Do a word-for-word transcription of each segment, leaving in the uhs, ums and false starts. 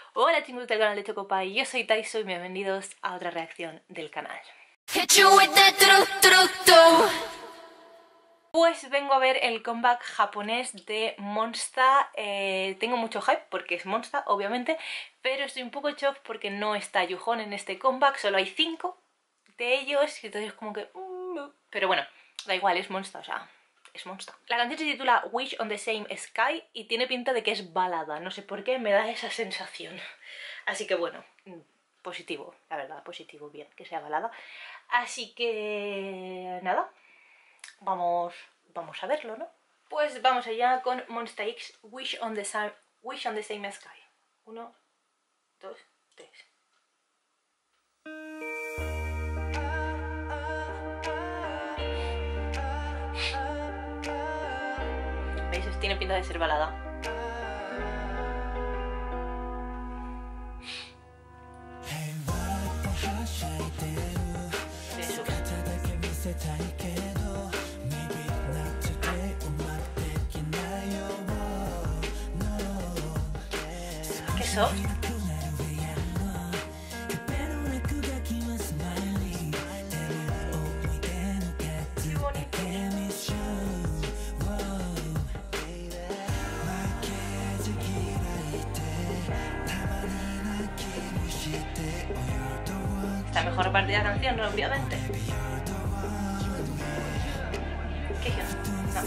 Hola chicos del canal de Chocopai, yo soy Taiso y bienvenidos a otra reacción del canal. Pues vengo a ver el comeback japonés de Monsta. eh, Tengo mucho hype porque es Monsta, obviamente, pero estoy un poco shock porque no está Yuhon en este comeback, solo hay cinco de ellos, y entonces como que... Mm, pero bueno, da igual, es Monsta, o sea... es Monsta. La canción se titula Wish on the Same Sky y tiene pinta de que es balada, no sé por qué me da esa sensación. Así que bueno, positivo, la verdad, positivo, bien, que sea balada. Así que... nada, vamos, vamos a verlo, ¿no? Pues vamos allá con Monsta X, Wish on the, Same, Wish on the Same Sky. Uno, dos, tres. ¿Veis? Tiene pinta de ser balada. Qué soft. Está mejor repartida la canción, obviamente. ¿Qué es? No.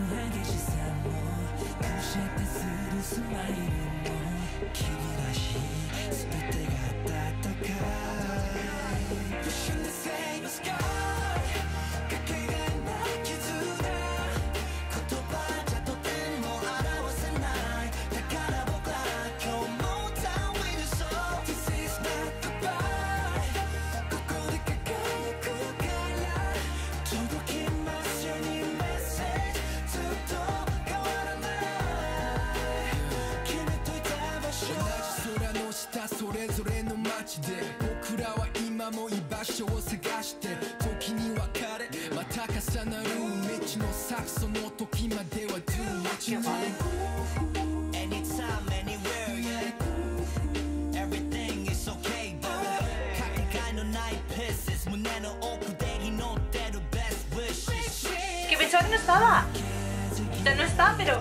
Que pensaba que no estaba. O sea, no está, pero...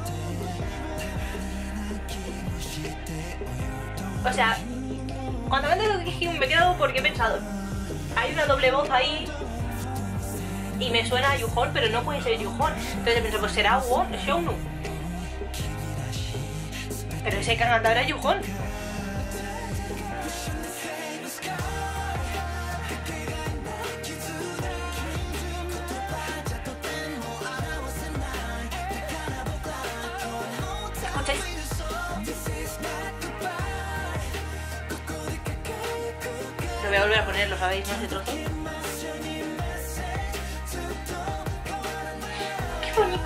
O sea, cuando me he dicho me he quedado porque he pensado, hay una doble voz ahí y me suena a Yuhon, pero no puede ser Yuhon. Entonces he pensado, pues será Won, Shounu. Pero ese que ha cantado era Yuhon. ¿Escucháis? Lo voy a volver a poner, ¿lo sabéis, no? Ese trozo. ¡Qué bonito!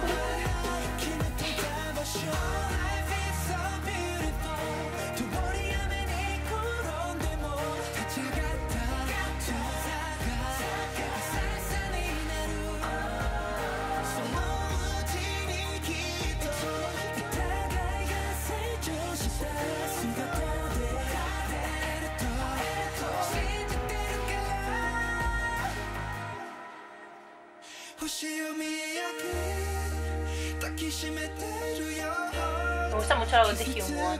Me gusta mucho la voz de Hyunwon.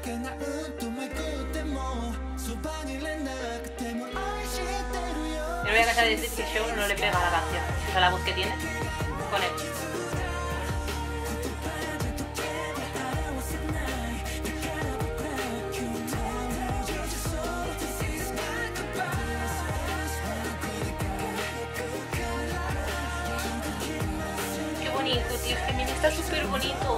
Yo no voy a cansar de decir que Show no le pega a la canción. O sea, la voz que tiene con él. Qué bonito, tío. Es que mira, está súper bonito.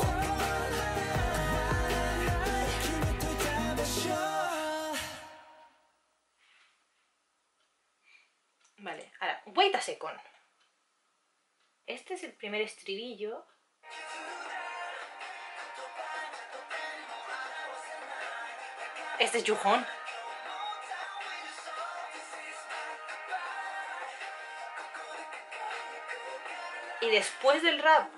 Vale, ahora, wait a second. Este es el primer estribillo. Este es Yuhon. Y después del rap,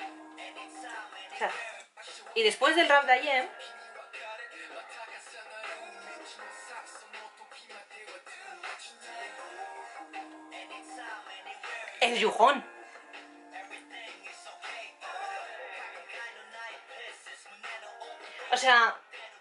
o sea, y después del rap de Ayem, Es Yuhon. O sea...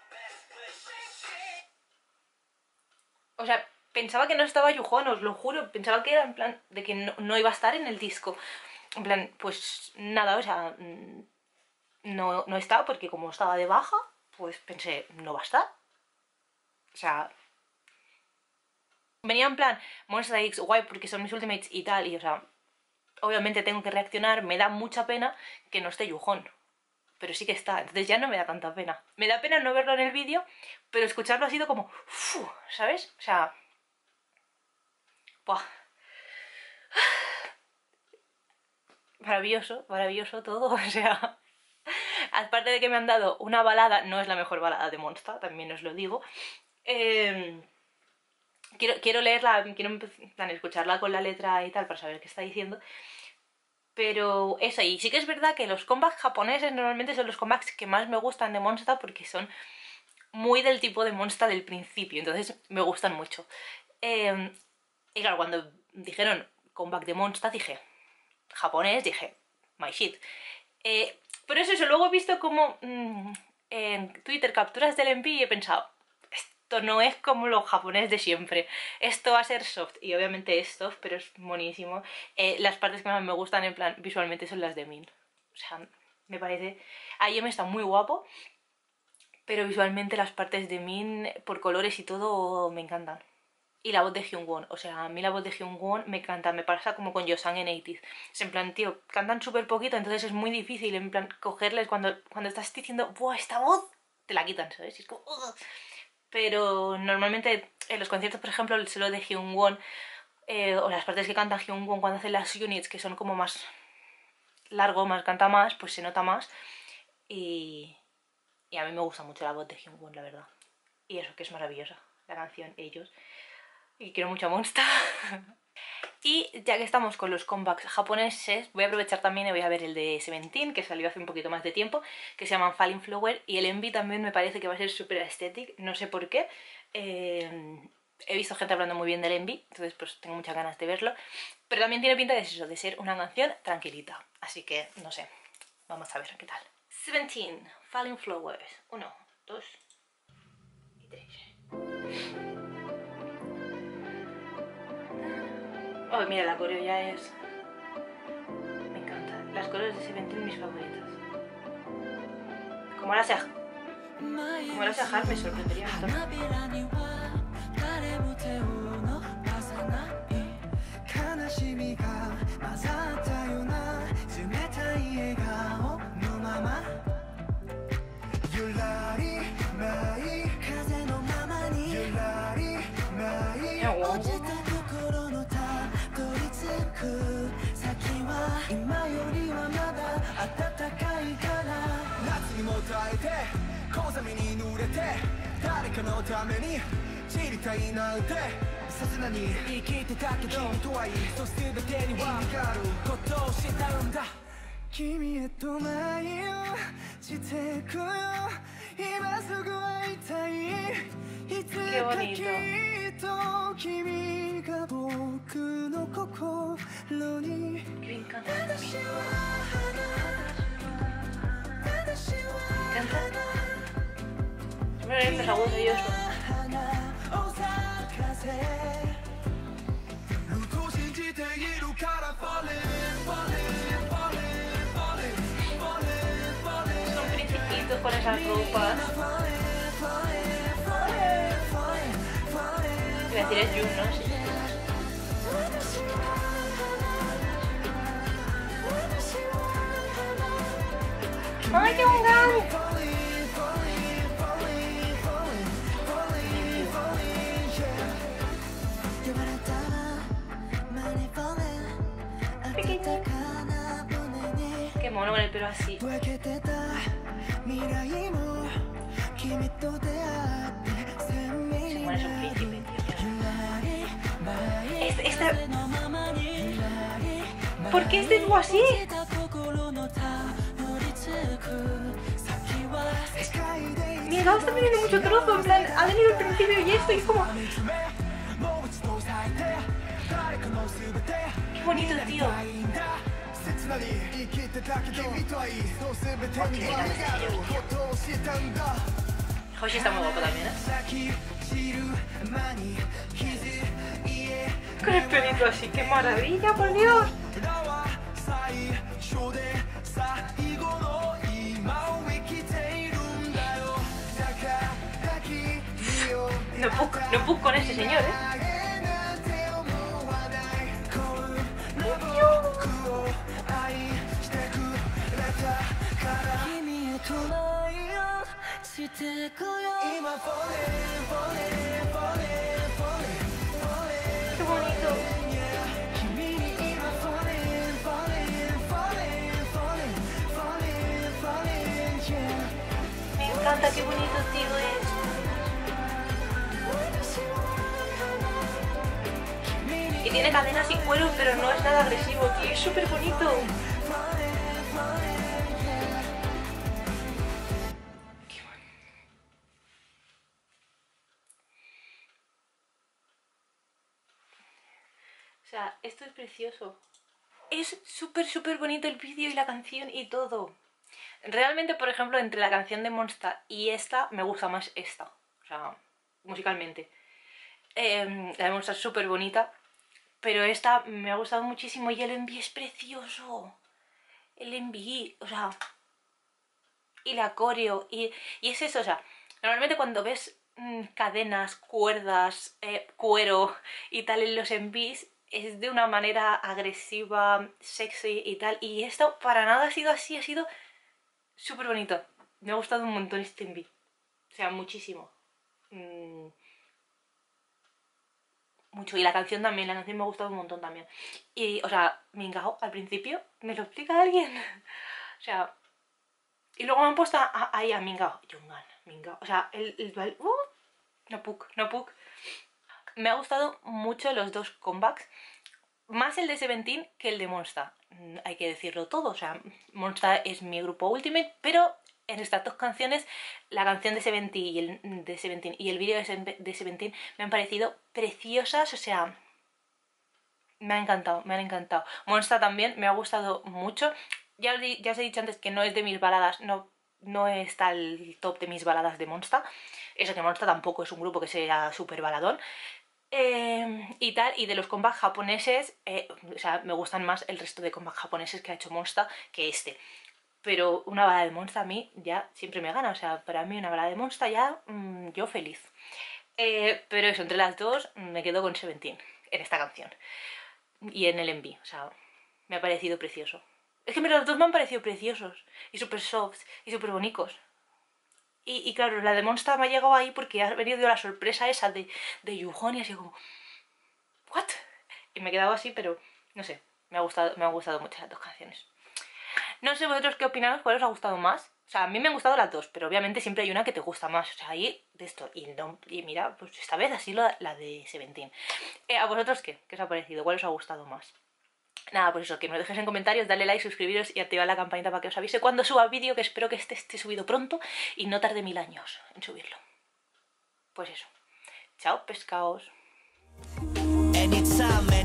O sea, pensaba que no estaba Yuhon, os lo juro. Pensaba que era en plan de que no, no iba a estar en el disco. En plan, pues nada, o sea... No, no estaba porque como estaba de baja, pues pensé, no va a estar. O sea... Venía en plan, Monsta X, guay, porque son mis ultimates y tal, y o sea... Obviamente tengo que reaccionar, me da mucha pena que no esté Yuhon. Pero sí que está, entonces ya no me da tanta pena. Me da pena no verlo en el vídeo, pero escucharlo ha sido como... Uf, ¿sabes? O sea... Buah. Maravilloso, maravilloso todo, o sea... Aparte de que me han dado una balada, no es la mejor balada de Monsta, también os lo digo. Eh... Quiero, quiero leerla, quiero empezar, escucharla con la letra y tal para saber qué está diciendo. Pero eso, y sí que es verdad que los comebacks japoneses normalmente son los comebacks que más me gustan de Monsta porque son muy del tipo de Monsta del principio, entonces me gustan mucho. Eh, y claro, cuando dijeron comeback de Monsta dije, japonés, dije, my shit. Eh, pero eso, eso, luego he visto como mmm, en Twitter capturas del M V y he pensado, esto no es como los japoneses de siempre, esto va a ser soft, y obviamente es soft, pero es monísimo. Eh, las partes que más me gustan en plan visualmente son las de Min, o sea, me parece... A I M está muy guapo, pero visualmente las partes de Min, por colores y todo, me encantan. Y la voz de Hyungwon, o sea, a mí la voz de Hyungwon me encanta, me pasa como con Yosang en ochenta. Es en plan, tío, cantan súper poquito, entonces es muy difícil, en plan, cogerles cuando, cuando estás diciendo, ¡buah, esta voz! Te la quitan, ¿sabes? Y es como... ¡ugh! Pero normalmente en los conciertos, por ejemplo, el solo de Hyungwon eh, o las partes que canta Hyungwon cuando hace las units, que son como más largo, más canta más, pues se nota más. Y, y a mí me gusta mucho la voz de Hyungwon, la verdad. Y eso, que es maravillosa, la canción, ellos. Y quiero mucho a Monsta. Y ya que estamos con los comebacks japoneses, voy a aprovechar también y voy a ver el de Seventeen, que salió hace un poquito más de tiempo, que se llama Falling Flower, y el M V también me parece que va a ser súper aesthetic, no sé por qué. Eh, he visto gente hablando muy bien del M V, entonces pues tengo muchas ganas de verlo, pero también tiene pinta de eso, de ser una canción tranquilita, así que no sé, vamos a ver qué tal. Seventeen, Falling Flowers, uno, dos y tres. Oh, mira, la coreo ya es... Me encanta. Las coreos de Seventeen mis favoritas. Como ahora sea... Como ahora sea Har, me sorprendería bastante. Qué bonito. Qué encanta. Me encanta. Mira, empezó a gustar yo esto. Son principitos con esas ropas. Iba a decir es Jun, ¿no? Sí. ¡Ay, qué bacán! Pequeño. Qué mono con el pelo así. Se muere, es un príncipe, tío. Este, este... ¿Por qué este dibujo así? Mira mis gatos están teniendo mucho trozo, en plan, ha venido el principio y esto y es como... Qué bonito, tío. Hoshi está muy guapo también, ¿eh? Con el pelito así, qué maravilla, por Dios. No puc, no puc con ese señor, ¿eh? Qué bonito. Me encanta, qué bonito, tío, es. Y tiene cadenas y cuero, pero no es nada agresivo, tío, es súper bonito. O sea, esto es precioso. Es súper, súper bonito el vídeo y la canción y todo. Realmente, por ejemplo, entre la canción de Monster y esta, me gusta más esta. O sea, musicalmente. Eh, la de Monster es súper bonita, pero esta me ha gustado muchísimo y el M V es precioso. El M V, o sea... Y la coreo, y, y es eso, o sea, normalmente cuando ves mmm, cadenas, cuerdas, eh, cuero y tal en los M Vs, es de una manera agresiva, sexy y tal, y esto para nada ha sido así, ha sido súper bonito. Me ha gustado un montón este M V, o sea, muchísimo. Mm. Mucho, y la canción también, la canción me ha gustado un montón también. Y, o sea, me encajó al principio, ¿me lo explica alguien? O sea... Y luego me han puesto ahí a, a Mingao, Yungan, Mingao, o sea, el... el uh, no puc, no puc. Me ha gustado mucho los dos comebacks, más el de Seventeen que el de Monster. Hay que decirlo todo, o sea, Monster es mi grupo Ultimate, pero en estas dos canciones, la canción de Seventeen y el, de Seventeen y el vídeo de Seventeen me han parecido preciosas, o sea... Me ha encantado, me han encantado. Monster también me ha gustado mucho. Ya, ya os he dicho antes que no es de mis baladas, no, no está el top de mis baladas de Monster. Eso que Monster tampoco es un grupo que sea súper baladón. Eh, y tal, y de los comebacks japoneses, eh, o sea, me gustan más el resto de comebacks japoneses que ha hecho Monster que este. Pero una balada de Monster a mí ya siempre me gana, o sea, para mí una balada de Monster ya, mmm, yo feliz. Eh, pero eso, entre las dos me quedo con Seventeen en esta canción. Y en el M V, o sea, me ha parecido precioso. Es que los dos me han parecido preciosos. Y súper softs, y súper bonitos. Y, y claro, la de Monster me ha llegado ahí porque ha venido la sorpresa esa de, de Yuhon y así como... ¿What? Y me he quedado así, pero no sé, me ha gustado, me han gustado mucho las dos canciones. No sé vosotros qué opináis, cuál os ha gustado más. O sea, a mí me han gustado las dos, pero obviamente siempre hay una que te gusta más. O sea, ahí de esto. Y, no, y mira, pues esta vez así la, la de Seventeen. Eh, ¿A vosotros qué? ¿Qué os ha parecido? ¿Cuál os ha gustado más? Nada, pues eso, que me lo dejéis en comentarios, darle like, suscribiros y activar la campanita para que os avise cuando suba el vídeo, que espero que este esté subido pronto y no tarde mil años en subirlo. Pues eso. Chao, pescaos. Anytime.